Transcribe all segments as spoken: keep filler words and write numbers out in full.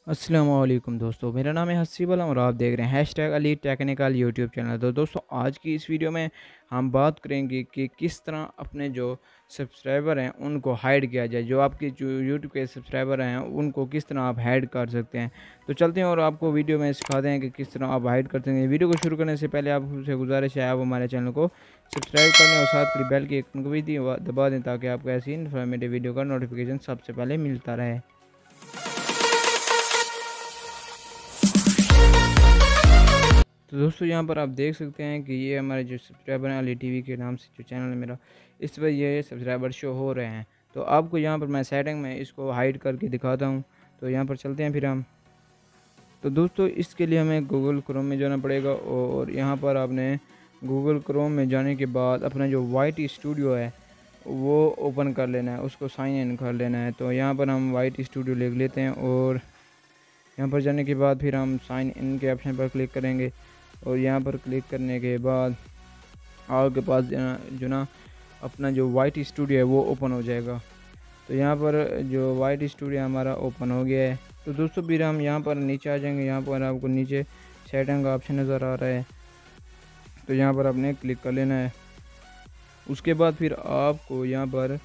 अस्सलाम वालेकुम दोस्तों, मेरा नाम है हसीब अलम और आप देख रहे हैं hashtag Ali technical YouTube channel. तो दोस्तों, आज की इस वीडियो में हम बात करेंगे कि किस तरह अपने जो सब्सक्राइबर हैं उनको हाइड किया जाए। जो आपके जो यूट्यूब के सब्सक्राइबर हैं उनको किस तरह आप हाइड कर सकते हैं। तो चलते हैं और आपको वीडियो में सिखाते हैं कि किस तरह आप हाइड करते हैं। वीडियो को शुरू करने से पहले आपसे गुजारिश है, आप हमारे चैनल को सब्सक्राइब करने और साथ में बेल की आइकन को भी दबा दें ताकि आपको ऐसी इन्फॉर्मेटिव वीडियो का नोटिफिकेशन सबसे पहले मिलता रहे। तो दोस्तों, यहाँ पर आप देख सकते हैं कि ये हमारे जो सब्सक्राइबर हैं, अली टीवी के नाम से जो चैनल है मेरा, इस पर ये सब्सक्राइबर शो हो रहे हैं। तो आपको यहाँ पर मैं सेटिंग में इसको हाइड करके दिखाता हूँ। तो यहाँ पर चलते हैं फिर हम। तो दोस्तों, इसके लिए हमें गूगल क्रोम में जाना पड़ेगा और यहाँ पर आपने गूगल क्रोम में जाने के बाद अपना जो वाई टी स्टूडियो है वो ओपन कर लेना है, उसको साइन इन कर लेना है। तो यहाँ पर हम वाई टी स्टूडियो लिख लेते हैं और यहाँ पर जाने के बाद फिर हम साइन इन के ऑप्शन पर क्लिक करेंगे और यहाँ पर क्लिक करने के बाद आपके पास जो ना अपना जो वाई टी स्टूडियो है वो ओपन हो जाएगा। तो यहाँ पर जो वाई टी स्टूडियो हमारा ओपन हो गया है। तो दोस्तों, फिर हम यहाँ पर नीचे आ जाएंगे। यहाँ पर आपको नीचे सेटिंग का ऑप्शन नज़र आ रहा है, तो यहाँ पर आपने क्लिक कर लेना है। उसके बाद फिर आपको यहाँ पर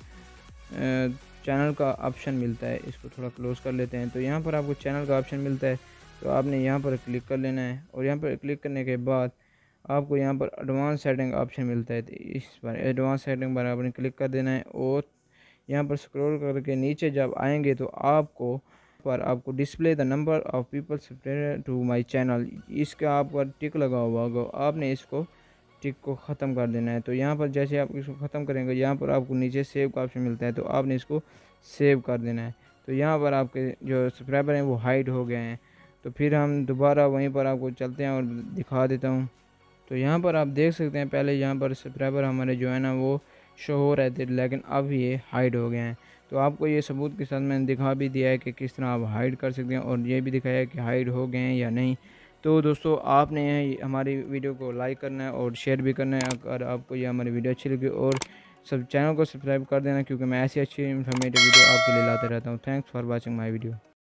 चैनल का ऑप्शन मिलता है, इसको थोड़ा क्लोज कर लेते हैं। तो यहाँ पर आपको चैनल का ऑप्शन मिलता है, तो आपने यहाँ पर क्लिक कर लेना है और यहाँ पर क्लिक करने के बाद आपको यहाँ पर एडवांस सेटिंग ऑप्शन मिलता है। तो इस पर एडवांस सेटिंग पर आपने क्लिक कर देना है और यहाँ पर स्क्रॉल करके नीचे जब आएंगे तो आपको पर आपको display the number of people subscribe to my channel, इसका आप पर टिक लगा हुआ होगा, आपने इसको टिक को ख़त्म कर देना है। तो यहाँ पर जैसे आप इसको ख़त्म करेंगे, यहाँ पर आपको नीचे सेव का ऑप्शन मिलता है, तो आपने इसको सेव कर देना है। तो यहाँ पर आपके जो सब्सक्राइबर हैं वो हाइड हो गए हैं। तो फिर हम दोबारा वहीं पर आपको चलते हैं और दिखा देता हूँ। तो यहाँ पर आप देख सकते हैं, पहले यहाँ पर सब्सक्राइबर हमारे जो है ना वो शो हो रहे थे, लेकिन अब ये हाइड हो गए हैं। तो आपको ये सबूत के साथ मैंने दिखा भी दिया है कि किस तरह आप हाइड कर सकते हैं और ये भी दिखाया है कि हाइड हो गए हैं या नहीं। तो दोस्तों, आपने हमारी वीडियो को लाइक करना है और शेयर भी करना है अगर आपको ये हमारी वीडियो अच्छी लगी, और सब चैनल को सब्सक्राइब कर देना क्योंकि मैं ऐसी अच्छी इन्फॉर्मेटिव वीडियो आपके लिए लाते रहता हूँ। Thanks for watching my video.